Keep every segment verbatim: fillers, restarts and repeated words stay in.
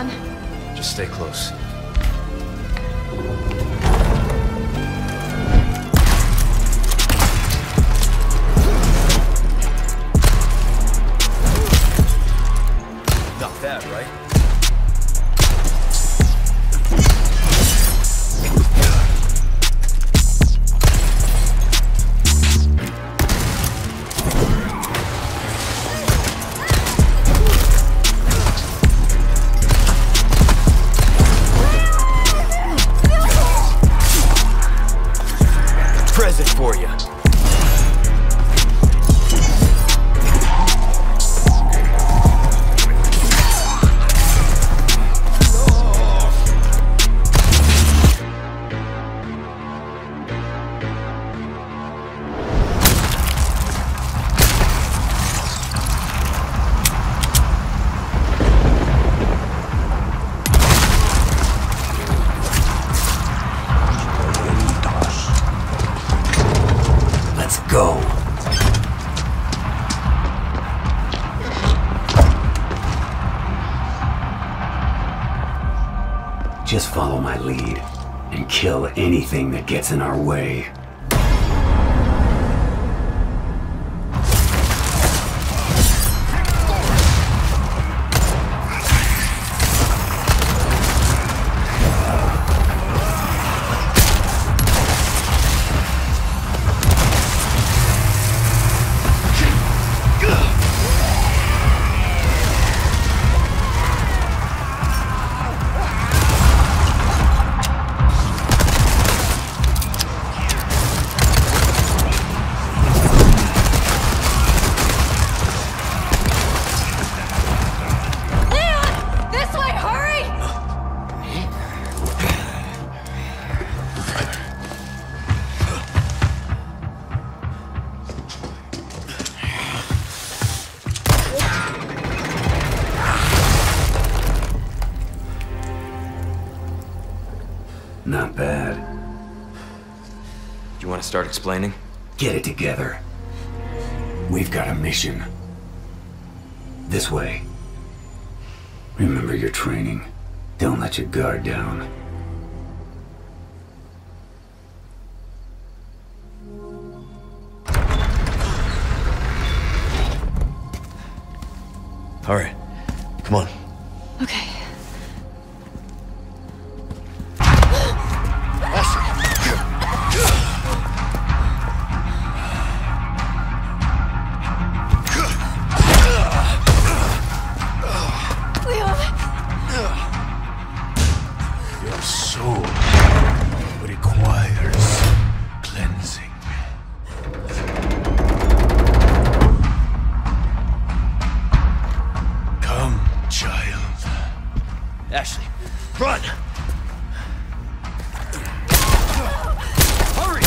Leon. Just stay close. Not bad, right? Present for you. Go. Just follow my lead and kill anything that gets in our way. Not bad. You want to start explaining? Get it together. We've got a mission. This way. Remember your training. Don't let your guard down. All right. Come on. Okay. Ashley, run! Hurry!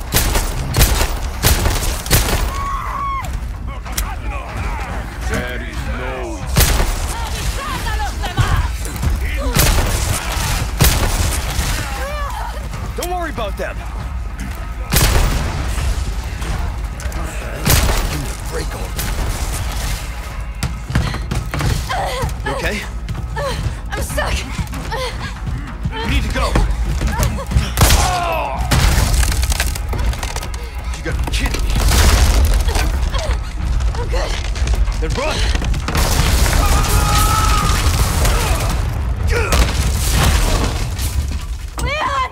There is no... Don't worry about them! Give me a break on. You okay? I'm stuck. We need to go. Oh! You gotta be kidding me. I'm good. Then run. Leon!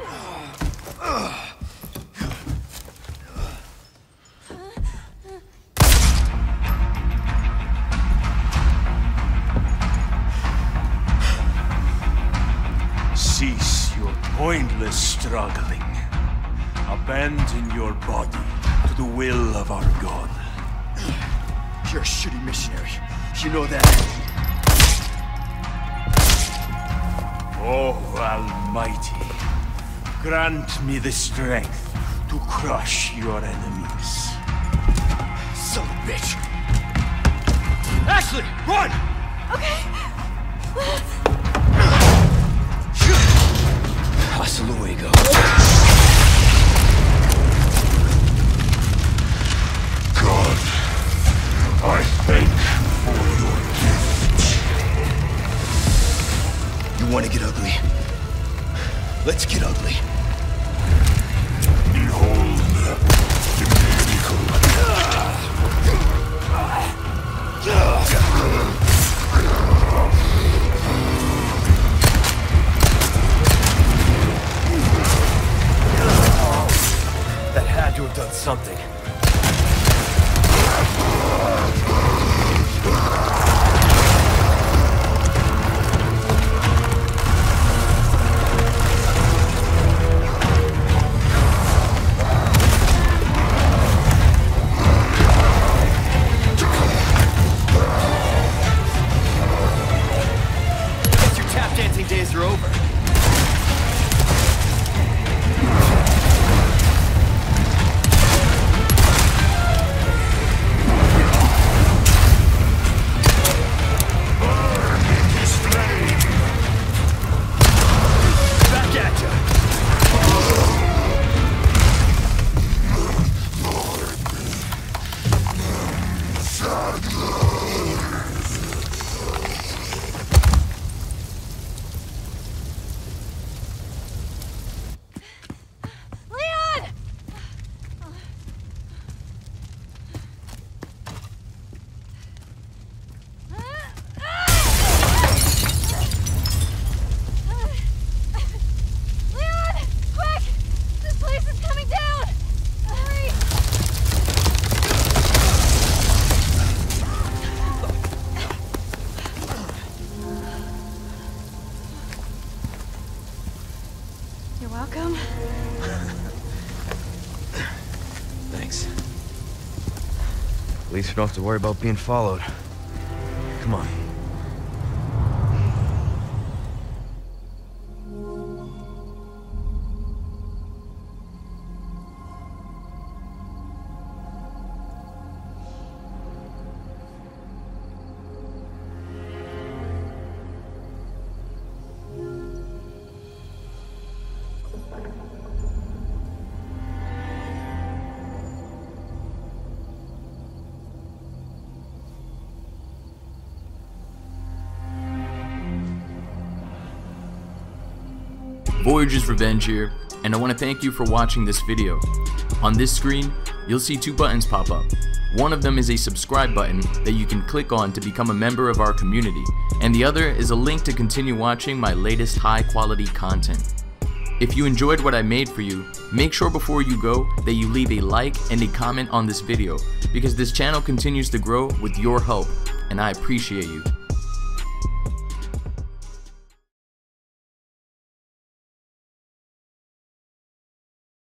Cease your pointless struggling. Abandon your body to the will of our God. You're a shitty missionary. You know that. Oh, Almighty, grant me the strength to crush your enemies. Son of a bitch. Ashley, run! Okay. Hasta luego. God, I thank you for your gift. Let's get ugly. Behold the miracle. That had to have done something. Guess your tap dancing days are over. Leon! Leon! Quick! This place is coming down! Hurry! You're welcome. Thanks. At least we don't have to worry about being followed. Come on. Voyagers Revenge here, and I want to thank you for watching this video. On this screen, you'll see two buttons pop up. One of them is a subscribe button that you can click on to become a member of our community, and the other is a link to continue watching my latest high quality content. If you enjoyed what I made for you, make sure before you go that you leave a like and a comment on this video, because this channel continues to grow with your help, and I appreciate you.